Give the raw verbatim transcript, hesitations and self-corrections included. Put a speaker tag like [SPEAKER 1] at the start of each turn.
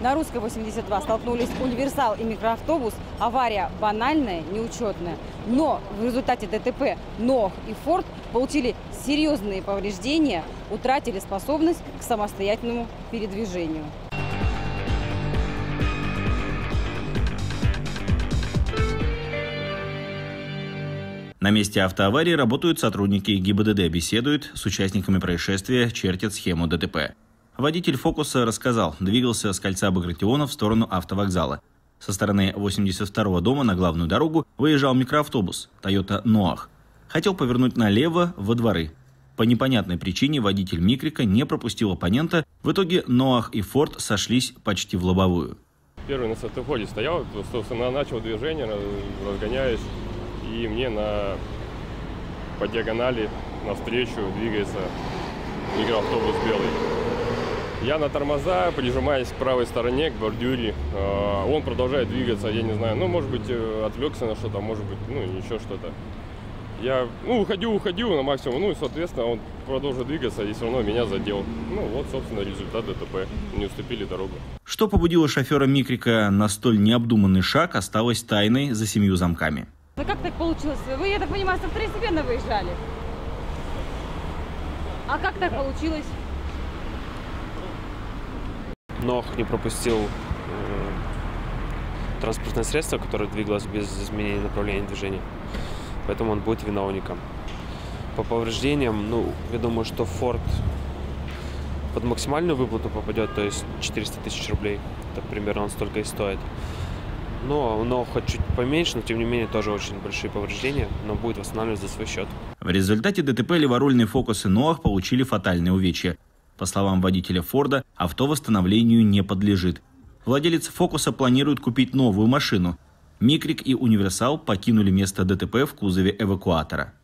[SPEAKER 1] На Русской восемьдесят два столкнулись универсал и микроавтобус. Авария банальная, неучетная. Но в результате ДТП НОАХ и Форд получили серьезные повреждения, утратили способность к самостоятельному передвижению.
[SPEAKER 2] На месте автоаварии работают сотрудники ГИБДД, беседуют с участниками происшествия, чертят схему ДТП. Водитель «Фокуса» рассказал, двигался с кольца Багратиона в сторону автовокзала. Со стороны восемьдесят второго дома на главную дорогу выезжал микроавтобус «Тойота НОАХ». Хотел повернуть налево во дворы. По непонятной причине водитель микрика не пропустил оппонента. В итоге НОАХ и Форд сошлись почти в лобовую.
[SPEAKER 3] Первый на светофоре стоял, собственно, начал движение, разгоняюсь, и мне на, по диагонали навстречу двигается микроавтобус белый. Я на тормоза, прижимаясь к правой стороне, к бордюре. Он продолжает двигаться, я не знаю, ну, может быть, отвлекся на что-то, может быть, ну, еще что-то. Я, ну, уходил, уходил на максимум, ну, и, соответственно, он продолжил двигаться и все равно меня задел. Ну, вот, собственно, результат ДТП. Не уступили дорогу.
[SPEAKER 2] Что побудило шофера микрика на столь необдуманный шаг, осталось тайной за семью замками.
[SPEAKER 1] Ну, как так получилось? Вы, я так понимаю, со второстепенно выезжали? А как так получилось?
[SPEAKER 4] НОАХ не пропустил э, транспортное средство, которое двигалось без изменения направления движения. Поэтому он будет виновником. По повреждениям, ну, я думаю, что Форд под максимальную выплату попадет, то есть четыреста тысяч рублей. Это примерно он столько и стоит. Но у НОАХа чуть поменьше, но тем не менее тоже очень большие повреждения, но будет восстанавливаться за свой счет.
[SPEAKER 2] В результате ДТП леворульные «Фокус» и НОАХ получили фатальные увечья. По словам водителя Форда, авто восстановлению не подлежит. Владелец «Фокуса» планирует купить новую машину. Микрик и универсал покинули место ДТП в кузове эвакуатора.